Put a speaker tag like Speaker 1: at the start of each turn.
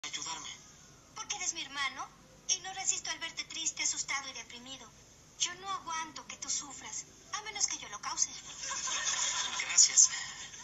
Speaker 1: ayudarme?
Speaker 2: Porque eres mi hermano y no resisto al verte triste, asustado y deprimido. Yo no aguanto que tú sufras, a menos que yo lo cause.
Speaker 1: Gracias.